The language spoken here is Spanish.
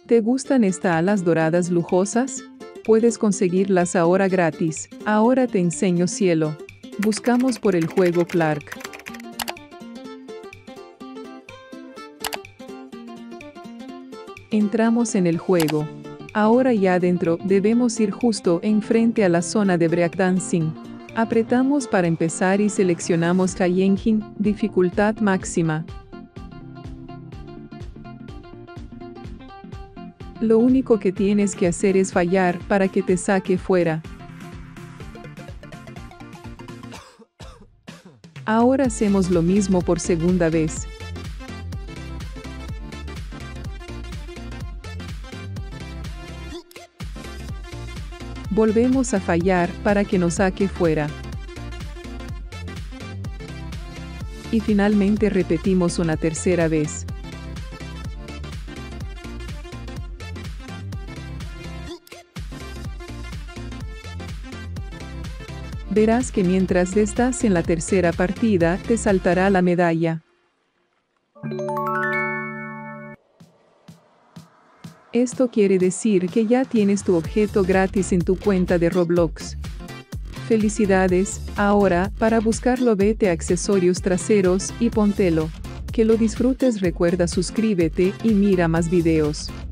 ¿Te gustan estas alas doradas lujosas? Puedes conseguirlas ahora gratis. Ahora te enseño cielo. Buscamos por el juego Clark. Entramos en el juego. Ahora ya adentro, debemos ir justo enfrente a la zona de breakdancing. Apretamos para empezar y seleccionamos High Engine, dificultad máxima. Lo único que tienes que hacer es fallar para que te saque fuera. Ahora hacemos lo mismo por segunda vez. Volvemos a fallar para que nos saque fuera. Y finalmente repetimos una tercera vez. Verás que mientras estás en la tercera partida, te saltará la medalla. Esto quiere decir que ya tienes tu objeto gratis en tu cuenta de Roblox. Felicidades, ahora, para buscarlo vete a accesorios traseros y póntelo. Que lo disfrutes, recuerda suscríbete y mira más videos.